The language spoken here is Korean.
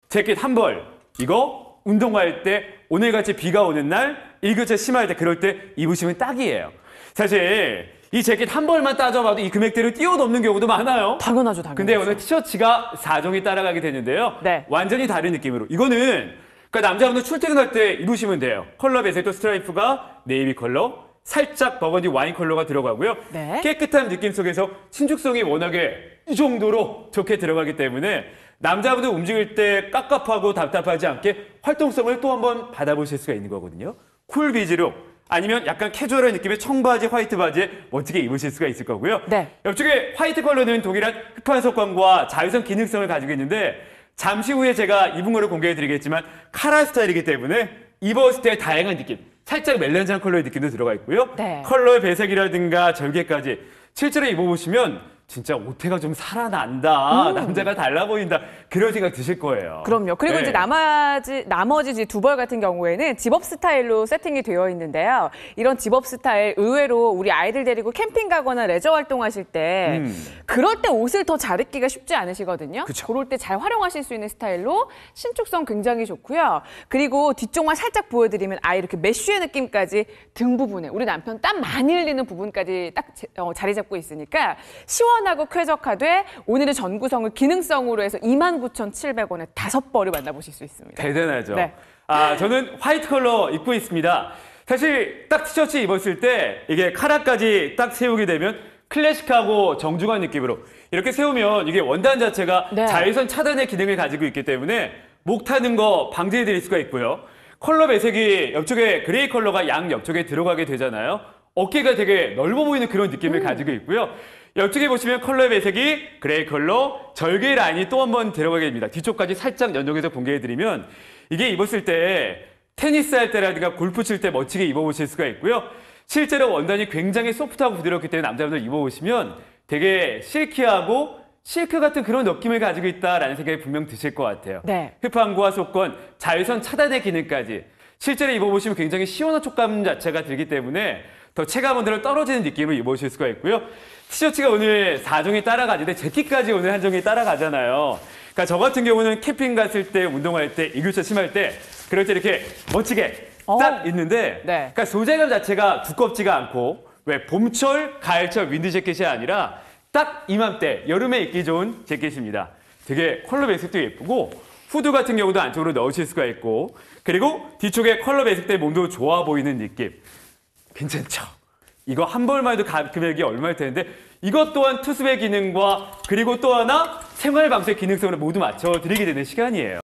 재킷 한 벌. 이거 운동할 때, 오늘같이 비가 오는 날, 일교차 심할 때, 그럴 때 입으시면 딱이에요. 사실 이 재킷 한 벌만 따져봐도 이 금액대를 뛰어넘는 경우도 많아요. 당연하죠, 당연하죠. 근데 오늘 티셔츠가 4종이 따라가게 되는데요. 네. 완전히 다른 느낌으로. 이거는 그러니까 남자분들 출퇴근할 때 입으시면 돼요. 컬러 배색도 스트라이프가 네이비 컬러, 살짝 버건디 와인 컬러가 들어가고요. 네. 깨끗한 느낌 속에서 신축성이 워낙에 이 정도로 좋게 들어가기 때문에 남자분들 움직일 때 깝깝하고 답답하지 않게 활동성을 또 한번 받아보실 수가 있는 거거든요. 쿨 비즈룩 아니면 약간 캐주얼한 느낌의 청바지, 화이트 바지에 멋지게 입으실 수가 있을 거고요. 네. 옆쪽에 화이트 컬러는 동일한 흡판 속감과 자유선 기능성을 가지고 있는데 잠시 후에 제가 입은 거를 공개해드리겠지만 카라 스타일이기 때문에 입었을 때 다양한 느낌, 살짝 멜란지한 컬러의 느낌도 들어가 있고요. 네. 컬러의 배색이라든가 절개까지 실제로 입어보시면 진짜 옷태가 좀 살아난다, 남자가 달라 보인다 그런 생각 드실 거예요. 그럼요. 그리고 네. 이제 나머지 두 벌 같은 경우에는 집업 스타일로 세팅이 되어 있는데요. 이런 집업 스타일 의외로 우리 아이들 데리고 캠핑 가거나 레저 활동하실 때 그럴 때 옷을 더 잘 입기가 쉽지 않으시거든요. 그쵸. 그럴 때 잘 활용하실 수 있는 스타일로 신축성 굉장히 좋고요. 그리고 뒤쪽만 살짝 보여드리면 아예 이렇게 메쉬의 느낌까지 등 부분에 우리 남편 땀 많이 흘리는 부분까지 딱 자리 잡고 있으니까 시원하고 쾌적하되 오늘의 전 구성을 기능성으로 해서 29,700원에 5벌을 만나보실 수 있습니다. 대단하죠. 네. 저는 화이트 컬러 입고 있습니다. 사실 딱 티셔츠 입었을 때 이게 카라까지 딱 세우게 되면 클래식하고 정중한 느낌으로 이렇게 세우면 이게 원단 자체가 네. 자외선 차단의 기능을 가지고 있기 때문에 목 타는 거 방지해 드릴 수가 있고요. 컬러 배색이 옆쪽에 그레이 컬러가 양 옆쪽에 들어가게 되잖아요. 어깨가 되게 넓어 보이는 그런 느낌을 가지고 있고요. 옆쪽에 보시면 컬러 배색이 그레이 컬러, 절개 라인이 또 한 번 들어가게 됩니다. 뒤쪽까지 살짝 연동해서 공개해드리면 이게 입었을 때 테니스 할 때라든가 골프 칠 때 멋지게 입어보실 수가 있고요. 실제로 원단이 굉장히 소프트하고 부드럽기 때문에 남자분들 입어보시면 되게 실키하고 실크 같은 그런 느낌을 가지고 있다라는 생각이 분명 드실 것 같아요. 네. 흡판구와 속건, 자외선 차단의 기능까지 실제로 입어보시면 굉장히 시원한 촉감 자체가 들기 때문에 더 체감온도로 떨어지는 느낌을 입어보실 수가 있고요. 티셔츠가 오늘 4종이 따라가는데 재킷까지 오늘 한 종이 따라가잖아요. 그러니까 저 같은 경우는 캠핑 갔을 때, 운동할 때, 일교차 심할 때 그럴 때 이렇게 멋지게 딱 있는데 네. 그러니까 소재감 자체가 두껍지가 않고 왜 봄철, 가을철 윈드 재킷이 아니라 딱 이맘때 여름에 입기 좋은 재킷입니다. 되게 컬러 배색도 예쁘고 후드 같은 경우도 안쪽으로 넣으실 수가 있고 그리고 뒤쪽에 컬러 배색된 몸도 좋아 보이는 느낌. 괜찮죠? 이거 한 벌만 해도 금액이 얼마일 텐데 이것 또한 투습의 기능과 그리고 또 하나 생활 방수의 기능성을 모두 맞춰드리게 되는 시간이에요.